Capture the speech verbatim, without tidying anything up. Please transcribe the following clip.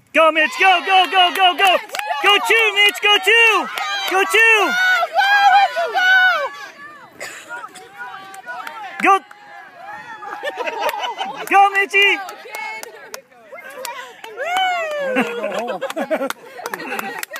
Go, Mitch, go, go, go, go, go! Go two, Mitch, go two! Go two! Go! Go, Mitchie!